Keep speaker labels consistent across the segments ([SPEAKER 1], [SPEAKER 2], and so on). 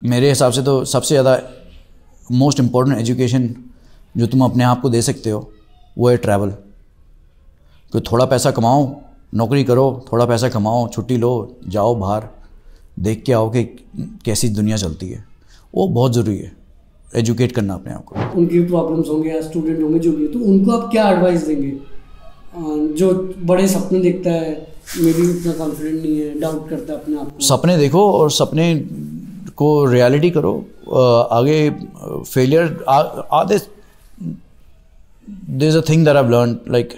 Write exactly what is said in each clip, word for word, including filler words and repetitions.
[SPEAKER 1] मेरे हिसाब से तो सबसे ज़्यादा मोस्ट इम्पॉर्टेंट एजुकेशन जो तुम अपने आप को दे सकते हो वो है ट्रैवल। तो थोड़ा पैसा कमाओ, नौकरी करो, थोड़ा पैसा कमाओ, छुट्टी लो, जाओ बाहर, देख के आओ कि कैसी दुनिया चलती है। वो बहुत ज़रूरी है, एजुकेट करना अपने आप को।
[SPEAKER 2] उनकी प्रॉब्लम्स होंगे या स्टूडेंट होंगे जो भी, तो उनको आप क्या एडवाइस देंगे? जो बड़े सपने देखता है, मे भी उतना कॉन्फिडेंट नहीं है, डाउट करता है अपने आप को।
[SPEAKER 1] सपने देखो और सपने को रियलिटी करो। आगे फेलियर आधे there is a thing that I have learned, like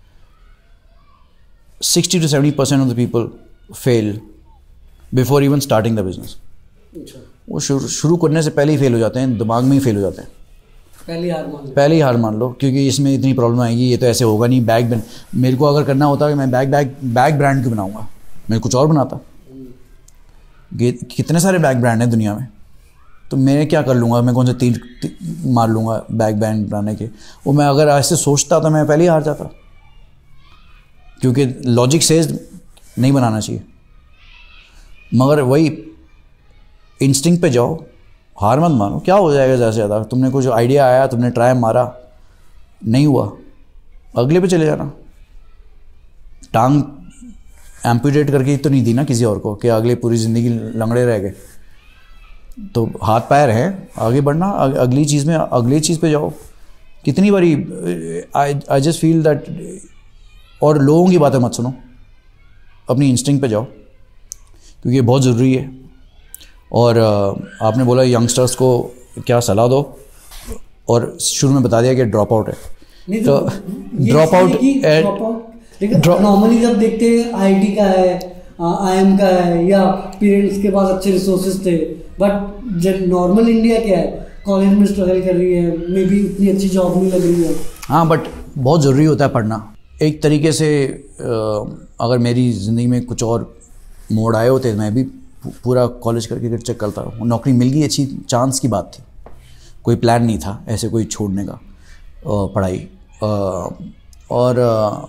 [SPEAKER 1] sixty to seventy percent of the people fail before even starting the business.
[SPEAKER 2] अच्छा।
[SPEAKER 1] वो शुरू शुरू करने से पहले ही फेल हो जाते हैं, दिमाग में ही फेल हो जाते हैं।
[SPEAKER 2] पहले हार मान लो
[SPEAKER 1] पहले ही हार मान लो, क्योंकि इसमें इतनी प्रॉब्लम आएगी, ये तो ऐसे होगा नहीं। बैग बन मेरे को अगर करना होता कि मैं बैग बैग बैग ब्रांड क्यों बनाऊंगा, मैं कुछ और बनाता। कितने सारे बैग ब्रांड हैं दुनिया में, तो मैं क्या कर लूँगा? मैं कौन से तीन ती, मार लूँगा बैग ब्रांड बनाने के? वो मैं अगर ऐसे सोचता तो मैं पहले ही हार जाता, क्योंकि लॉजिक से नहीं बनाना चाहिए। मगर वही इंस्टिंक्ट पे जाओ, हार मत मानो। क्या हो जाएगा ज़्यादा से ज़्यादा? तुमने कुछ आइडिया आया, तुमने ट्राई मारा, नहीं हुआ, अगले पे चले जाना। टांग एम्पुटेट करके तो नहीं दी ना किसी और को कि अगले पूरी ज़िंदगी लंगड़े रह गए। तो हाथ पैर हैं, आगे बढ़ना, अगली चीज़ में अगली चीज़ पे जाओ। कितनी बारी I I just feel that, और लोगों की बातें मत सुनो, अपनी इंस्टिंक्ट पे जाओ, क्योंकि ये बहुत ज़रूरी है। और आपने बोला यंगस्टर्स को क्या सलाह दो, और शुरू में बता दिया कि ड्रॉप आउट है। तो ड्रॉप आउट
[SPEAKER 2] नॉर्मली जब देखते हैं आईआईटी का है, आईएम का है, या पेरेंट्स के पास अच्छे रिसोर्सेज थे, बट जब नॉर्मल इंडिया क्या है, कॉलेज में स्ट्रगल कर रही है, मे बी इतनी अच्छी जॉब नहीं लग रही है।
[SPEAKER 1] हाँ, बट बहुत ज़रूरी होता है पढ़ना। एक तरीके से अगर मेरी ज़िंदगी में कुछ और मोड़ आए होते, मैं भी पूरा कॉलेज करके चेक करता हूँ। नौकरी मिल गई, अच्छी चांस की बात थी, कोई प्लान नहीं था ऐसे कोई छोड़ने का पढ़ाई। और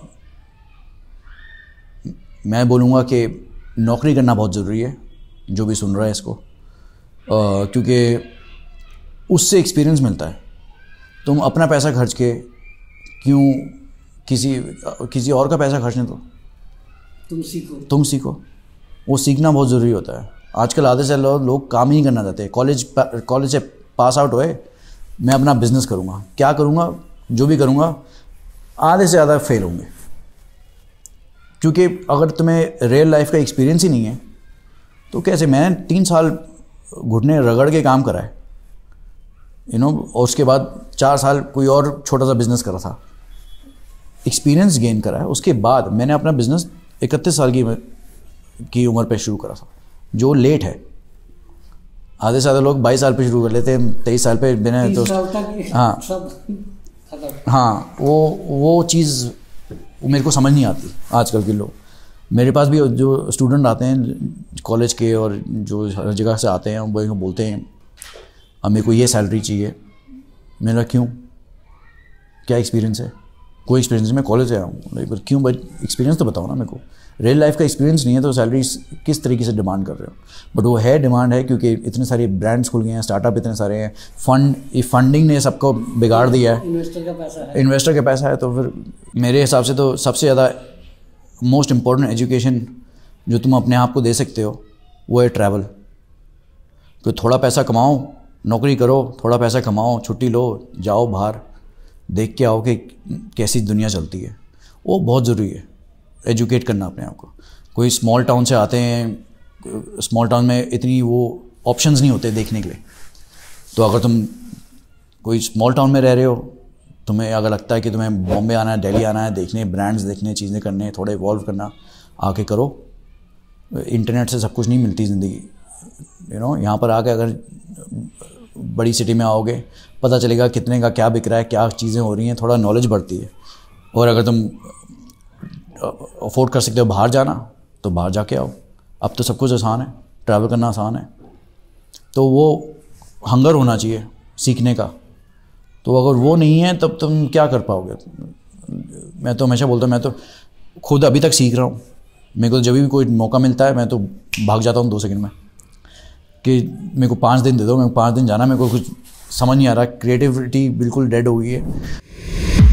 [SPEAKER 1] मैं बोलूँगा कि नौकरी करना बहुत ज़रूरी है, जो भी सुन रहा है इसको, क्योंकि उससे एक्सपीरियंस मिलता है। तुम अपना पैसा खर्च के क्यों किसी किसी और का पैसा खर्चने दो?
[SPEAKER 2] तुम सीखो
[SPEAKER 1] तुम सीखो वो सीखना बहुत ज़रूरी होता है। आजकल आधे से लोग लोग काम ही नहीं करना चाहते। कॉलेज कॉलेज से पास आउट हुए, मैं अपना बिजनेस करूँगा, क्या करूँगा, जो भी करूँगा, आधे से ज़्यादा फेल होंगे। क्योंकि अगर तुम्हें रियल लाइफ का एक्सपीरियंस ही नहीं है तो कैसे? मैंने तीन साल घुटने रगड़ के काम करा है, यू नो, और उसके बाद चार साल कोई और छोटा सा बिजनेस करा था, एक्सपीरियंस गेन करा है। उसके बाद मैंने अपना बिजनेस इकतीस साल की की उम्र पे शुरू करा था, जो लेट है। आधे से ज़्यादा लोग बाईस साल पे शुरू कर लेते हैं, तेईस साल पे बिना तो हाँ हाँ वो वो चीज़ मेरे को समझ नहीं आती आजकल के लोग। मेरे पास भी जो स्टूडेंट आते हैं कॉलेज के और जो हर जगह से आते हैं, वो बोलते हैं अब मेरे को ये सैलरी चाहिए। मेरा क्यों, क्या एक्सपीरियंस है? कोई एक्सपीरियंस नहीं, मैं कॉलेज से आया हूँ, क्यों भाई? एक्सपीरियंस तो बताओ ना मेरे को। रियल लाइफ का एक्सपीरियंस नहीं है तो सैलरी किस तरीके से डिमांड कर रहे हो? बट वो है, डिमांड है, क्योंकि इतने सारे ब्रांड्स खुल गए हैं, स्टार्टअप इतने सारे हैं, फंड ये फंडिंग ने सबको बिगाड़ दिया है।
[SPEAKER 2] इन्वेस्टर का पैसा है
[SPEAKER 1] इन्वेस्टर का पैसा है तो फिर मेरे हिसाब से तो सबसे ज़्यादा मोस्ट इम्पॉर्टेंट एजुकेशन जो तुम अपने आप को दे सकते हो वो है ट्रैवल। तो थोड़ा पैसा कमाओ, नौकरी करो, थोड़ा पैसा कमाओ, छुट्टी लो, जाओ बाहर, देख के आओ कि कैसी दुनिया चलती है। वो बहुत ज़रूरी है, एजुकेट करना अपने आप को। कोई स्मॉल टाउन से आते हैं, स्मॉल टाउन में इतनी वो ऑप्शंस नहीं होते देखने के लिए। तो अगर तुम कोई स्मॉल टाउन में रह रहे हो, तुम्हें अगर लगता है कि तुम्हें बॉम्बे आना है, दिल्ली आना है, देखने ब्रांड्स देखने, चीज़ें करने, थोड़ा इवॉल्व करना, आके करो। इंटरनेट से सब कुछ नहीं मिलती ज़िंदगी, यू नो। यहाँ पर आके अगर बड़ी सिटी में आओगे, पता चलेगा कितने का क्या बिक रहा है, क्या चीज़ें हो रही हैं, थोड़ा नॉलेज बढ़ती है। और अगर तुम अफोर्ड कर सकते हो बाहर जाना तो बाहर जाके आओ। अब तो सब कुछ आसान है, ट्रैवल करना आसान है। तो वो हंगर होना चाहिए सीखने का। तो अगर वो नहीं है तब तुम क्या कर पाओगे? मैं तो हमेशा बोलता हूँ, मैं तो खुद अभी तक सीख रहा हूँ। मेरे को जब भी कोई मौका मिलता है मैं तो भाग जाता हूँ दो सेकंड में कि मेरे को पाँच दिन दे दो, मेरे को पाँच दिन जाना, मेरे को कुछ समझ नहीं आ रहा, क्रिएटिविटी बिल्कुल डेड हो गई है।